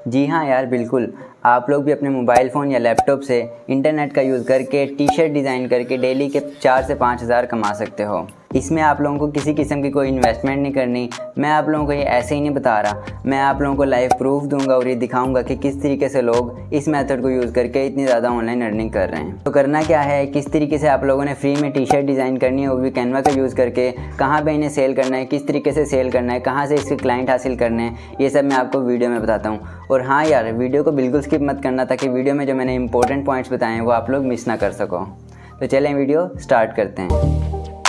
जी हाँ यार, बिल्कुल। आप लोग भी अपने मोबाइल फ़ोन या लैपटॉप से इंटरनेट का यूज़ करके टी शर्ट डिज़ाइन करके डेली के 4 से 5 हज़ार कमा सकते हो। इसमें आप लोगों को किसी किस्म की कोई इन्वेस्टमेंट नहीं करनी। मैं आप लोगों को ये ऐसे ही नहीं बता रहा, मैं आप लोगों को लाइव प्रूफ दूंगा और ये दिखाऊंगा कि किस तरीके से लोग इस मेथड को यूज़ करके इतनी ज़्यादा ऑनलाइन अर्निंग कर रहे हैं। तो करना क्या है, किस तरीके से आप लोगों ने फ्री में टी शर्ट डिज़ाइन करनी है, वो भी कैनवा का यूज़ करके, कहाँ पर इन्हें सेल करना है, किस तरीके से सेल करना है, कहाँ से इसके क्लाइंट हासिल करने हैं, ये सब मैं आपको वीडियो में बताता हूँ। और हाँ यार, वीडियो को बिल्कुल स्किप मत करना ताकि वीडियो में जो मैंने इंपॉर्टेंट पॉइंट्स बताए हैं वो आप लोग मिस ना कर सको। तो चलें वीडियो स्टार्ट करते हैं।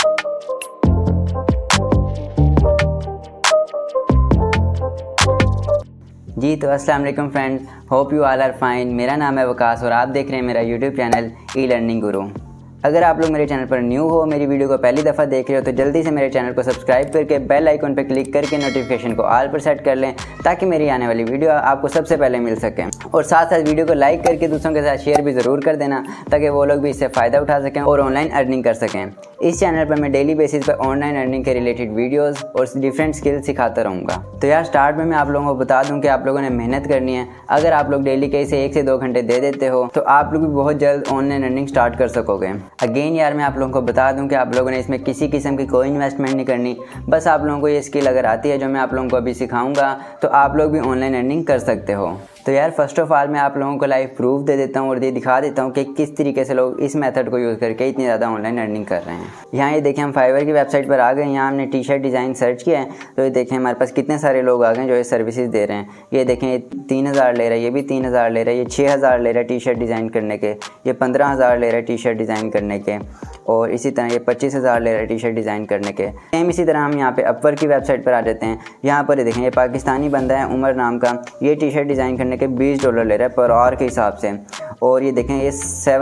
जी तो अस्सलाम वालेकुम friends, hope you all are fine. मेरा नाम है वकास और आप देख रहे हैं मेरा यूट्यूब चैनल ई लर्निंग गुरु। अगर आप लोग मेरे चैनल पर न्यू हो, मेरी वीडियो को पहली दफ़ा देख रहे हो, तो जल्दी से मेरे चैनल को सब्सक्राइब करके बेल आइकन पर क्लिक करके नोटिफिकेशन को ऑल पर सेट कर लें ताकि मेरी आने वाली वीडियो आपको सबसे पहले मिल सके। और साथ साथ वीडियो को लाइक करके दूसरों के साथ शेयर भी ज़रूर कर देना ताकि वो लोग भी इससे फ़ायदा उठा सकें और ऑनलाइन अर्निंग कर सकें। इस चैनल पर मैं डेली बेसिस पर ऑनलाइन अर्निंग के रिलेटेड वीडियोस और डिफरेंट स्किल्स सिखाता रहूँगा। तो यार स्टार्ट में मैं आप लोगों को बता दूं कि आप लोगों ने मेहनत करनी है। अगर आप लोग डेली के इसे 1 से 2 घंटे दे देते हो तो आप लोग भी बहुत जल्द ऑनलाइन अर्निंग स्टार्ट कर सकोगे। अगेन यार, मैं आप लोगों को बता दूं कि आप लोगों ने इसमें किसी किस्म की कोई इन्वेस्टमेंट नहीं करनी। बस आप लोगों को ये स्किल अगर आती है जो मैं आप लोगों को अभी सिखाऊंगा तो आप लोग भी ऑनलाइन अर्निंग कर सकते हो। तो यार फर्स्ट ऑफ ऑल मैं आप लोगों को लाइव प्रूफ दे देता हूँ और ये दिखा देता हूँ कि किस तरीके से लोग इस मेथड को यूज़ करके इतनी ज़्यादा ऑनलाइन अर्निंग कर रहे हैं। यहाँ ये देखें, हम फाइवर की वेबसाइट पर आ गए। यहाँ हमने टी शर्ट डिज़ाइन सर्च किया है तो ये देखें हमारे पास कितने सारे लोग आ गए जो ये सर्विसेज दे रहे हैं। ये देखें, ये 3000 ले रहा है, ये भी 3000 ले रहा है, ये 6000 ले रहा है टी शर्ट डिज़ाइन करने के, ये 15000 ले रहा है टी शर्ट डिज़ाइन करने के, और इसी तरह ये 25000 ले रहा है टी शर्ट डिज़ाइन करने के। सेम इसी तरह हम यहाँ पे अपवर्क की वेबसाइट पर आ जाते हैं। यहाँ पर देखें, ये पाकिस्तानी बंदा है उमर नाम का, ये टी शर्ट डिज़ाइन करने के $20 ले रहा है पर आवर के हिसाब से। और ये देखें, ये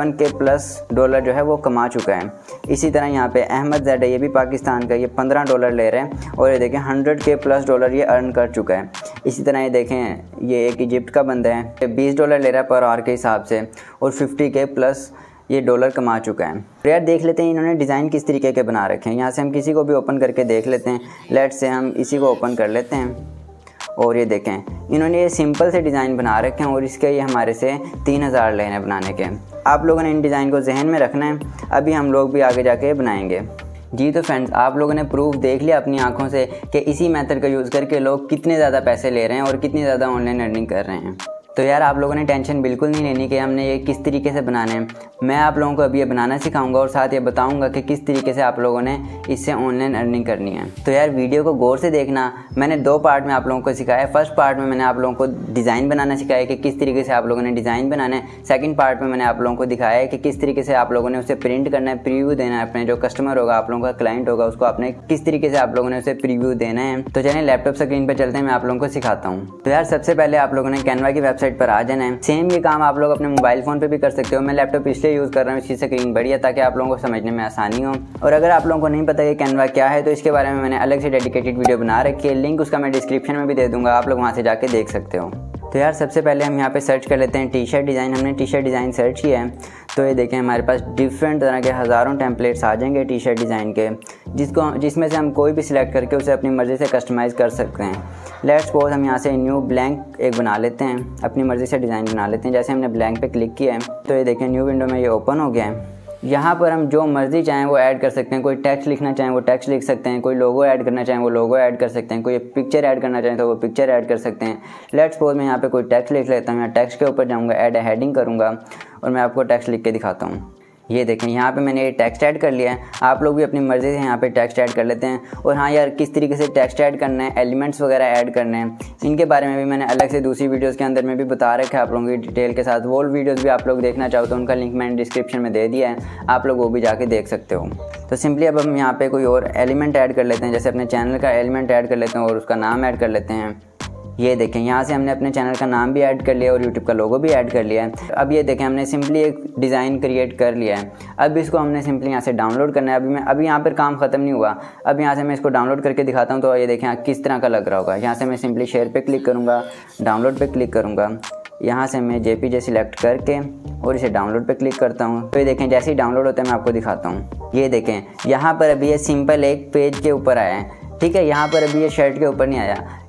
$7K+ जो है वो कमा चुका है। इसी तरह यहाँ पे अहमद ज़ैड है, ये भी पाकिस्तान का, ये $15 ले रहे हैं और ये देखें $100K+ ये अर्न कर चुका है। इसी तरह ये देखें, ये एक इजिप्ट का बंदा है, $20 ले रहा है पर आवर के हिसाब से और $50K+ ये डॉलर कमा चुका है। तो यार देख लेते हैं इन्होंने डिज़ाइन किस तरीके के बना रखे हैं। यहाँ से हम किसी को भी ओपन करके देख लेते हैं। लेट्स से हम इसी को ओपन कर लेते हैं और ये देखें इन्होंने ये सिंपल से डिज़ाइन बना रखे हैं और इसके ये हमारे से 3000 लेने हैं बनाने के। आप लोगों ने इन डिज़ाइन को जहन में रखना है, अभी हम लोग भी आगे जाके बनाएंगे। जी तो फ्रेंड्स, आप लोगों ने प्रूफ देख लिया अपनी आंखों से कि इसी मेथड का यूज़ करके लोग कितने ज़्यादा पैसे ले रहे हैं और कितनी ज़्यादा ऑनलाइन अर्निंग कर रहे हैं। तो यार आप लोगों ने टेंशन बिल्कुल नहीं लेनी कि हमने ये किस तरीके से बनाने हैं। मैं आप लोगों को अभी ये बनाना सिखाऊंगा और साथ ये बताऊंगा कि किस तरीके से आप लोगों ने इससे ऑनलाइन अर्निंग करनी है। तो यार वीडियो को गौर से देखना। मैंने 2 पार्ट में आप लोगों को सिखाया। फर्स्ट पार्ट में मैंने आप लोगों को डिज़ाइन बनाना सिखाया कि किस तरीके से आप लोगों ने डिज़ाइन बनाना है। सेकंड पार्ट में मैंने आप लोगों को दिखाया है कि किस तरीके से आप लोगों ने उसे प्रिंट करना है, प्रीव्यू देना है। अपने जो कस्टमर होगा, आप लोगों का क्लाइंट होगा, उसको आपने किस तरीके से आप लोगों ने उसे प्रीव्यू देना है। तो चलिए लैपटॉप स्क्रीन पर चलते हैं, मैं आप लोगों को सिखाता हूँ। तो यार सबसे पहले आप लोगों ने कैनवा की वेबसाइट पर आ जाना है। सेम ये काम आप लोग अपने मोबाइल फ़ोन पे भी कर सकते हो। मैं लैपटॉप इसलिए यूज़ कर रहा हूँ, इसकी स्क्रीन बड़ी है ताकि आप लोगों को समझने में आसानी हो। और अगर आप लोगों को नहीं पता कि कैनवा क्या है तो इसके बारे में मैंने अलग से डेडिकेटेड वीडियो बना रखी है। लिंक उसका मैं डिस्क्रिप्शन में भी दे दूँगा, आप लोग वहाँ से जाके देख सकते हो। तो यार सबसे पहले हम यहाँ पे सर्च कर लेते हैं टी शर्ट डिज़ाइन। हमने टी शर्ट डिज़ाइन सर्च किया है तो ये देखें हमारे पास डिफरेंट तरह के हज़ारों टेम्पलेट्स आ जाएंगे टी शर्ट डिज़ाइन के, जिसमें से हम कोई भी सिलेक्ट करके उसे अपनी मर्ज़ी से कस्टमाइज़ कर सकते हैं। लेट्स सपोज हम यहाँ से न्यू ब्लैंक एक बना लेते हैं, अपनी मर्ज़ी से डिज़ाइन बना लेते हैं। जैसे हमने ब्लैंक पे क्लिक किया है तो ये देखें न्यू विंडो में ये ओपन हो गया है। यहाँ पर हम जो मर्ज़ी चाहें वो ऐड कर सकते हैं। कोई टेक्स्ट लिखना चाहें वो टेक्स्ट लिख सकते हैं, कोई लोगो ऐड करना चाहें वो लोगो ऐड कर सकते हैं, कोई पिक्चर ऐड करना चाहें तो वो पिक्चर ऐड कर सकते हैं। लेट्स सपोज मैं यहाँ पे कोई टेक्स्ट लिख लेता हूँ। यहाँ टेक्स्ट के ऊपर जाऊँगा, ऐड हेडिंग करूँगा और मैं आपको टेक्स्ट लिख के दिखाता हूँ। ये देखें यहाँ पे मैंने ये टेक्स्ट ऐड कर लिया है। आप लोग भी अपनी मर्ज़ी से यहाँ पे टेक्स्ट ऐड कर लेते हैं। और हाँ यार, किस तरीके से टेक्स्ट ऐड करना है, एलिमेंट्स वगैरह ऐड करने हैं, इनके बारे में भी मैंने अलग से दूसरी वीडियोस के अंदर में भी बता रखा है आप लोगों की डिटेल के साथ। वो वीडियोस भी आप लोग देखना चाहो तो उनका लिंक मैंने डिस्क्रिप्शन में दे दिया है, आप लोग वो भी जाके देख सकते हो। तो सिंपली अब हम यहाँ पर कोई और एलिमेंट ऐड कर लेते हैं। जैसे अपने चैनल का एलिमेंट ऐड कर लेते हैं और उसका नाम ऐड कर लेते हैं। ये देखें यहाँ से हमने अपने चैनल का नाम भी ऐड कर लिया और यूट्यूब का लोगो भी ऐड कर लिया है। अब ये देखें हमने सिंपली एक डिज़ाइन क्रिएट कर लिया है। अब इसको हमने सिंपली यहाँ से डाउनलोड करना है। अभी यहाँ पर काम ख़त्म नहीं हुआ। अब यहाँ से मैं इसको डाउनलोड करके दिखाता हूँ तो ये देखें किस तरह का लग रहा होगा। यहाँ से मैं सिंपली शेयर पे क्लिक करूँगा, डाउनलोड पे क्लिक करूँगा। यहाँ से मैं JPG सिलेक्ट करके और इसे डाउनलोड पे क्लिक करता हूँ। तो ये देखें जैसे ही डाउनलोड होता है मैं आपको दिखाता हूँ। ये देखें यहाँ पर अभी ये सिंपल एक पेज के ऊपर आया है, ठीक है। यहाँ पर अभी ये शर्ट के ऊपर नहीं आया।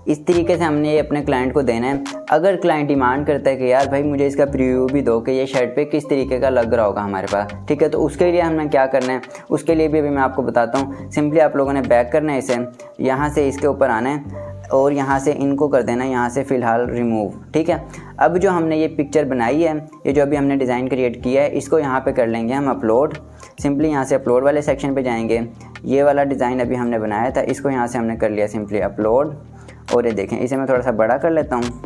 इस तरीके से हमने ये अपने क्लाइंट को देना है। अगर क्लाइंट डिमांड करता है कि यार भाई मुझे इसका प्रीव्यू भी दो कि ये शर्ट पे किस तरीके का लग रहा होगा हमारे पास, ठीक है, तो उसके लिए हमें क्या करना है, उसके लिए भी अभी मैं आपको बताता हूँ। सिंपली आप लोगों ने बैक करना है, इसे यहाँ से इसके ऊपर आना है और यहाँ से इनको कर देना है यहाँ से फ़िलहाल रिमूव, ठीक है। अब जो हमने ये पिक्चर बनाई है, ये जो अभी हमने डिज़ाइन क्रिएट किया है, इसको यहाँ पे कर लेंगे हम अपलोड। सिंपली यहाँ से अपलोड वाले सेक्शन पे जाएंगे। ये वाला डिज़ाइन अभी हमने बनाया था, इसको यहाँ से हमने कर लिया सिंपली अपलोड। और ये देखें, इसे मैं थोड़ा सा बड़ा कर लेता हूँ।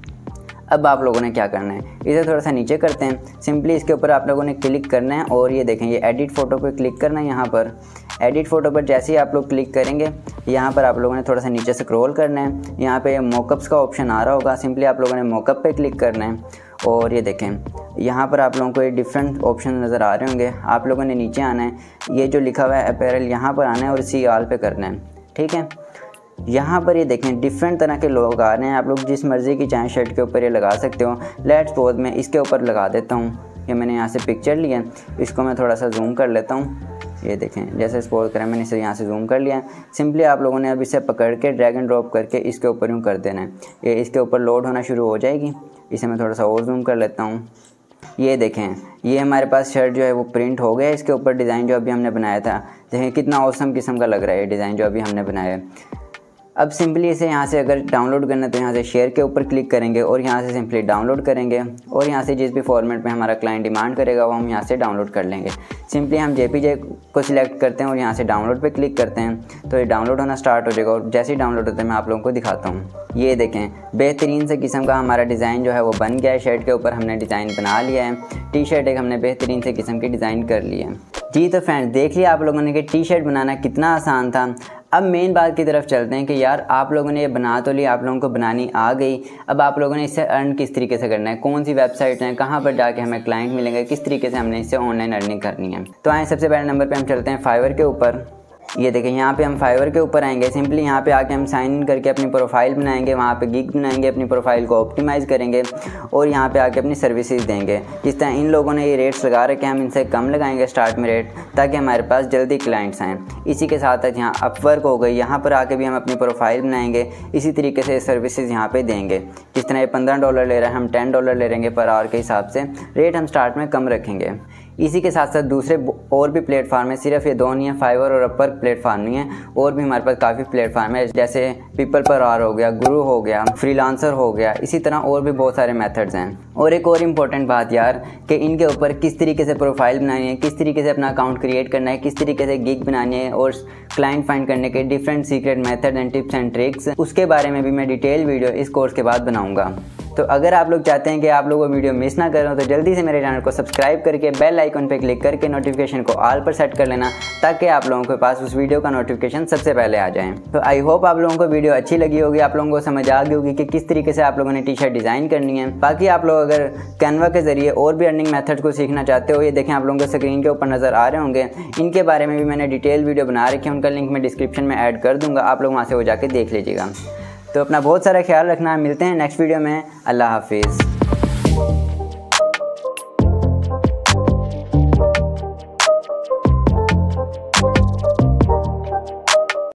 अब आप लोगों ने क्या करना है, इसे थोड़ा सा नीचे करते हैं। सिंपली इसके ऊपर आप लोगों ने क्लिक करना है और ये देखें, ये एडिट फ़ोटो पे क्लिक करना है। यहाँ पर एडिट फ़ोटो पर जैसे ही आप लोग क्लिक करेंगे, यहाँ पर आप लोगों ने थोड़ा सा नीचे स्क्रॉल करना है। यहाँ पे मॉकअप्स का ऑप्शन आ रहा होगा, सिंपली आप लोगों ने मॉकअप पे क्लिक करना है। और ये देखें, यहाँ पर आप लोगों को ये डिफरेंट ऑप्शन नज़र आ रहे होंगे। आप लोगों ने नीचे आना है, ये जो लिखा हुआ है अपैरल, यहाँ पर आना है और सी ऑल पे करना है, ठीक है। यहाँ पर ये देखें डिफरेंट तरह के लोग आ रहे हैं, आप लोग जिस मर्ज़ी की चाहें शर्ट के ऊपर ये लगा सकते हो। लेट्स सपोज मैं इसके ऊपर लगा देता हूँ। ये मैंने यहाँ से पिक्चर लिया है, इसको मैं थोड़ा सा जूम कर लेता हूँ। ये देखें, जैसे सपोज करें मैंने इसे यहाँ से जूम कर लिया है। सिंपली आप लोगों ने अब इसे पकड़ के ड्रैग एंड ड्रॉप करके इसके ऊपर यूँ कर देना है। ये इसके ऊपर लोड होना शुरू हो जाएगी। इसे मैं थोड़ा सा और जूम कर लेता हूँ। ये देखें, ये हमारे पास शर्ट जो है वो प्रिंट हो गया। इसके ऊपर डिज़ाइन जो अभी हमने बनाया था, देखें कितना ऑसम किस्म का लग रहा है ये डिज़ाइन जो अभी हमने बनाया है। अब सिंपली इसे यहाँ से अगर डाउनलोड करना है तो यहाँ से शेयर के ऊपर क्लिक करेंगे और यहाँ से सिंपली डाउनलोड करेंगे और यहाँ से जिस भी फॉर्मेट में हमारा क्लाइंट डिमांड करेगा वो हम यहाँ से डाउनलोड कर लेंगे। सिंपली हम JPG को सिलेक्ट करते हैं और यहाँ से डाउनलोड पे क्लिक करते हैं तो ये डाउनलोड होना स्टार्ट हो जाएगा। और जैसे ही डाउनलोड होता है मैं आप लोगों को दिखाता हूँ। ये देखें, बेहतरीन से किस्म का हमारा डिज़ाइन जो है वो बन गया है। शर्ट के ऊपर हमने डिज़ाइन बना लिया है। टी शर्ट एक हमने बेहतरीन से किस्म की डिज़ाइन कर ली है। जी तो फ्रेंड्स, देख लिया आप लोगों ने कि टी शर्ट बनाना कितना आसान था। अब मेन बात की तरफ चलते हैं कि यार आप लोगों ने ये बना तो लिया, आप लोगों को बनानी आ गई। अब आप लोगों ने इससे अर्न किस तरीके से करना है, कौन सी वेबसाइट हैं, कहाँ पर जाके हमें क्लाइंट मिलेंगे, किस तरीके से हमने इससे ऑनलाइन अर्निंग करनी है। तो आए सबसे पहले नंबर पे हम चलते हैं फाइवर के ऊपर। ये देखें, यहाँ पे हम फाइवर के ऊपर आएंगे। सिंपली यहाँ पे आके हम साइन इन करके अपनी प्रोफाइल बनाएंगे, वहाँ पे गिग बनाएंगे, अपनी प्रोफाइल को ऑप्टिमाइज़ करेंगे और यहाँ पे आके अपनी सर्विसेज देंगे। जिस तरह इन लोगों ने ये रेट्स लगा रखे हैं, हम इनसे कम लगाएंगे स्टार्ट में रेट, ताकि हमारे पास जल्दी क्लाइंट्स आएँ। इसी के साथ साथ यहाँ अपवर्क हो गई, यहाँ पर आके भी हम अपनी प्रोफाइल बनाएंगे। इसी तरीके से सर्विसेज यहाँ पे देंगे। जिस तरह ये $15 ले रहा है, हम $10 ले लेंगे पर आवर के हिसाब से। रेट हम स्टार्ट में कम रखेंगे। इसी के साथ साथ दूसरे और भी प्लेटफार्म है, सिर्फ ये दो नहीं है, फाइवर और अपवर्क प्लेटफार्म नहीं है, और भी हमारे पास काफ़ी प्लेटफार्म है, जैसे पीपल पर आर हो गया, गुरु हो गया, फ्रीलांसर हो गया। इसी तरह और भी बहुत सारे मेथड्स हैं। और एक और इम्पोर्टेंट बात यार, कि इनके ऊपर किस तरीके से प्रोफाइल बनानी है, किस तरीके से अपना अकाउंट क्रिएट करना है, किस तरीके से गिग बनानी है और क्लाइंट फाइंड करने के different secret method and tips and tricks, उसके बारे में भी मैं डिटेल वीडियो इस कोर्स के बाद बनाऊंगा। तो अगर आप लोग चाहते हैं कि आप लोग वो वीडियो मिस ना करें तो जल्दी से मेरे चैनल को सब्सक्राइब करके बेल आइकन पर क्लिक करके नोटिफिकेशन को ऑल पर सेट कर लेना, ताकि आप लोगों के पास उस वीडियो का नोटिफिकेशन सबसे पहले आ जाए। तो आई होप आप लोगों को वीडियो अच्छी लगी होगी, आप लोगों को समझ आ गई होगी कि किस तरीके से आप लोगों ने टी शर्ट डिज़ाइन करनी है। बाकी आप लोग अगर कैनवा के ज़रिए और भी अर्निंग मेथड को सीखना चाहते हो, ये देखें आप लोगों को स्क्रीन के ऊपर नज़र आ रहे होंगे, इनके बारे में भी मैंने डिटेल वीडियो बना रखी है, उनका लिंक मैं डिस्क्रिप्शन में ऐड कर दूँगा, आप लोग वहाँ से वो जाके देख लीजिएगा। तो अपना बहुत सारा ख्याल रखना, मिलते हैं नेक्स्ट वीडियो में। अल्लाह हाफिज़।